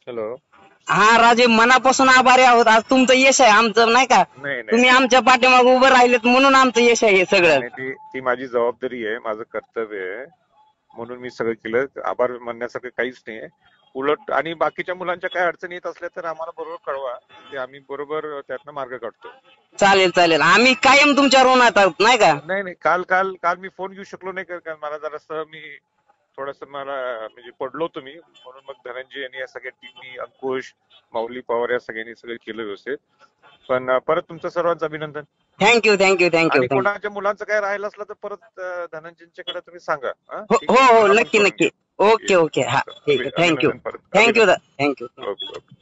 Hello. हा राजे, मनापासून आभारी आहोत. आज तुमचं यश आहे, आमचं नाही का. नाही नाही तुम्ही आमच्या पाठीमागे उभं राहिलेत म्हणून आमचं यश आहे हे सगळं. नाही, ती माझी जबाबदारी आहे, माझं कर्तव्य आहे, म्हणून मी सगळं केलं. आभार मानण्यासारखं काहीच नाही. उलट आणि बाकीच्या मुलांच्या काय अडचणी येत असल्या तर आम्हाला बरोबर कळवा, ते आम्ही बरोबर त्यातनं मार्ग काढतो. चालेल चालेल, आम्ही कायम तुमच्या ऋणात आहोत नाही का. नाही नाही, काल काल काल मी फोन घेऊ शकलो नाही कारण मला जरासं थोडस मला म्हणजे पडलो होतो मी, म्हणून मग धनंजय यांनी या सगळ्या टीमनी, अंकुश, माऊली पवार या सगळ्यांनी सगळं केलं व्यवस्थित. पण परत तुमचं सर्वांचं अभिनंदन. थँक्यू थँक्यू थँक्यू आणि थँक्यू. कोणाच्या मुलांचं काय राहिलं असलं तर परत धनंजयच्याकडे तुम्ही सांगा. हो ठीक हो आहे, हो, आपण नक्की करून नक्की. घेऊ. ओके ओके, हा ठीक आहे. थँक्यू अभिनंदन परत. थँक्यू अभिनंदन. थँक्यू. Okay okay.